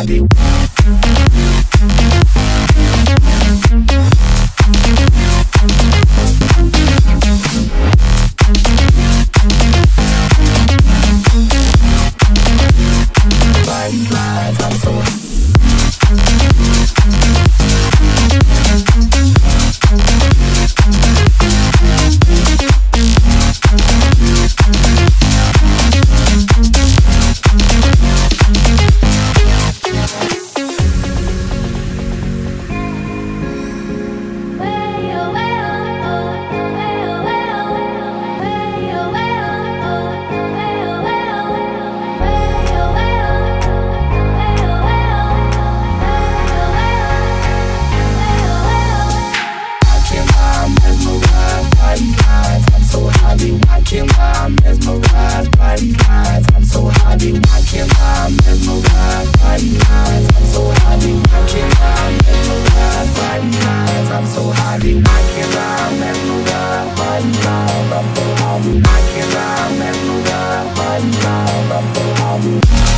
happy. I'm so watching my mesmerized body lines. I'm so happy watching my mesmerized body lines. I'm so happy watching my mesmerized body lines. I'm so happy watching my mesmerized body lines. I'm so happy watching my mesmerized body lines. I'm so happy.